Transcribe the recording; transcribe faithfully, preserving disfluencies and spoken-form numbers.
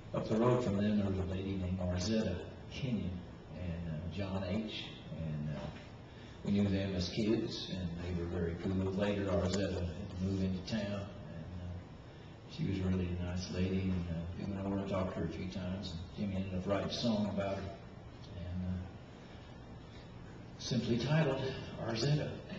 Up the road from them, there was a lady named Arzetta Kenyon and uh, John H. And uh, we knew them as kids, and they were very cool. Later, Arzetta had to move into town, and uh, she was really a nice lady. And uh, we went over and talked to her a few times, and Jimmy ended up writing a song about her, and uh, simply titled Arzetta.